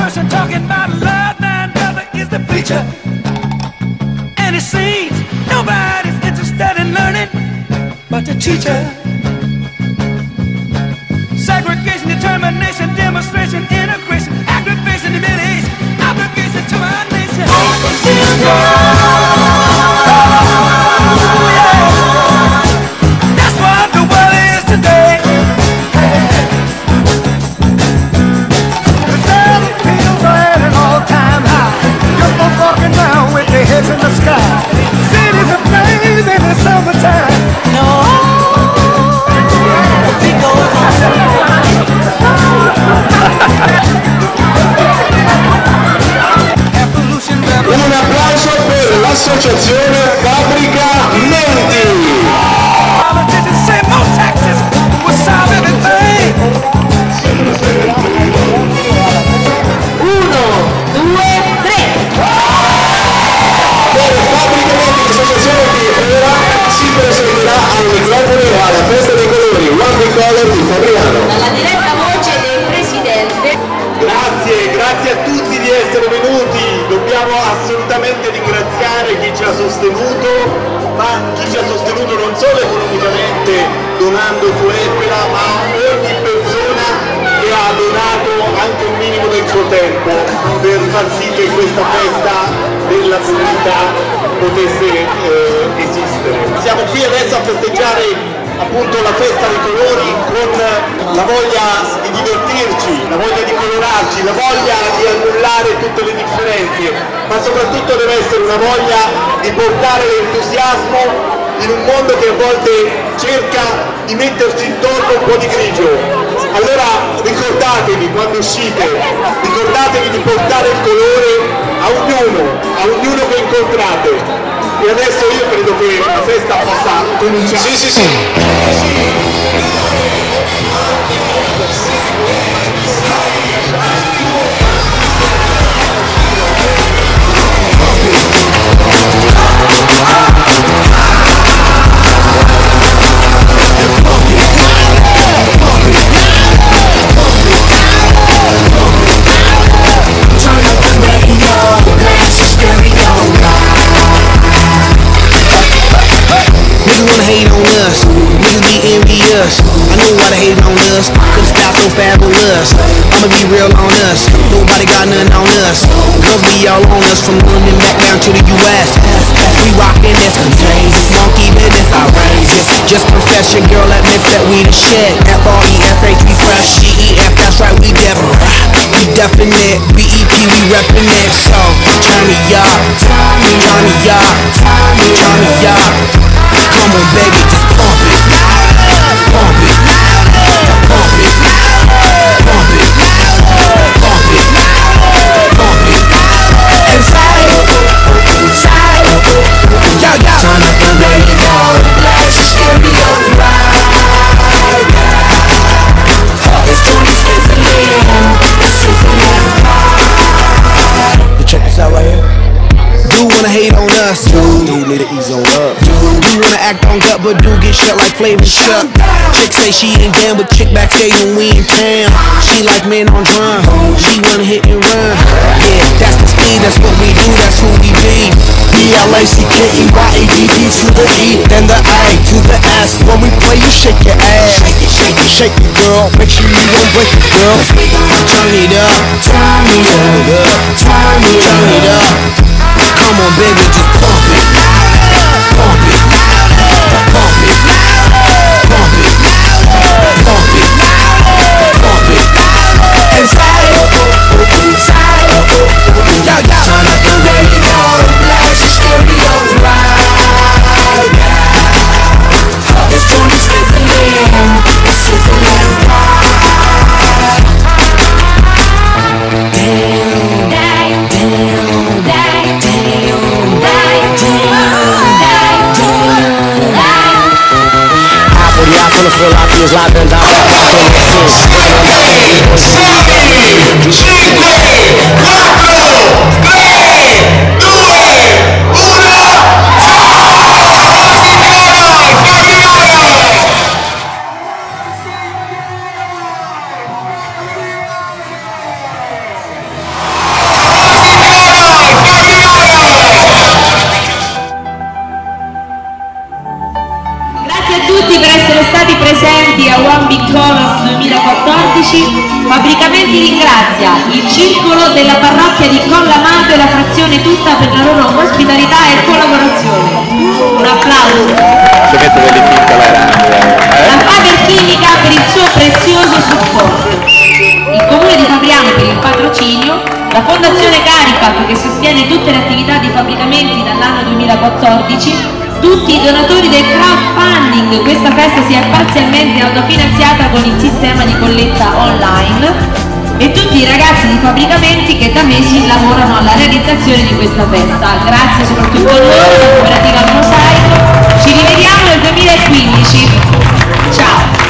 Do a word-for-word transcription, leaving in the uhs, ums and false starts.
person talking about love, nine brother is the preacher. And it seems nobody's interested in learning but the teacher. Segregation, determination, demonstration, integration, aggravation, humiliation, obligation to our nation. That's what the world is today. The sound fields are at an all-time high. Young folks walking around with their heads in the sky. Cities ablaze in the summertime. No, we go Un applauso per l'associazione Fabbrica Menti. Uno, due, tre. Per Fabbrica Menti, l'associazione che ora si presenterà al microfono alla festa dei colori One Big Color di Fabriano. Dalla diretta voce del presidente. Grazie, grazie a tutti di essere venuti. Dobbiamo assolutamente ringraziare chi ci ha sostenuto, ma chi ci ha sostenuto non solo economicamente donando su Effera, ma ogni persona che ha donato anche un minimo del suo tempo per far sì che questa festa della comunità potesse eh, esistere. Siamo qui adesso a festeggiare appunto la festa dei colori con la voglia di divertirci, la voglia di colorarci, la voglia di annullare tutte le differenze, ma soprattutto deve essere una voglia di portare l'entusiasmo in un mondo che a volte cerca di metterci intorno un po' di grigio. Allora ricordatevi quando uscite, ricordatevi di portare il colore a ognuno, a ognuno che incontrate. E adesso io credo che la festa possa cominciare. Sì, sì, sì. Niggas wanna hate on us, niggas be envious. I know why they hating on us, cause the style so fabulous. I'ma be real on us, nobody got nothing on us. Girls be all on us, from London back down to the U S We rockin' this contagious, funky business outrageous. Just confess your girl admits that we the shit. F R E S H, we fresh, G E F, that's right, we different. We definite, B E P, we reppin' it. So, turn me up, turn me up, turn me up. Come on baby, just pump it, pump it, pump it, pump it, pump it, pump it. Inside, inside, yo yo. Turn up the radio, blast your stereo right now. It's Tony Switzerland, it's Switzerland pride. You check this out right here. Do wanna hate on us, dude. Do need to ease on up. Do wanna act on gut, but do get shut like Flavor Chuck. Chick say she ain't down, but chick backstage when we in town. She like men on drum, she wanna hit and run. Yeah, that's the speed, that's what we do, that's who we be. B L A C K E Y A D D to the E, then the A to the S. When we play, you shake your ass. Shake it, shake it, shake it, girl. Make sure you don't break it, girl. Turn it up, turn it up, turn it up. Come on, baby, just pump it, pump it, pump it, pump it, pump it, pump it. Inside, inside, yo yo. Turn up the radio, blast your stereo right now. It's Tony Switzerland, it's Switzerland pride. Damn, damn, damn, damn, damn, I finna feel like he is live and down. ringrazia il circolo della parrocchia di Collamato e la frazione tutta per la loro ospitalità e collaborazione. Un applauso. La Faber Chimica per il suo prezioso supporto. Il Comune di Fabriano per il patrocinio, la Fondazione Caripac che sostiene tutte le attività di fabbricamenti dall'anno duemilaquattordici, tutti i donatori del crowdfunding. Questa festa si è parzialmente autofinanziata con il sistema di colletta online, e tutti i ragazzi di fabbricamenti che da mesi lavorano alla realizzazione di questa festa. Grazie soprattutto a loro, la cooperativa al Mosaico. Ci rivediamo nel duemilaquindici. Ciao!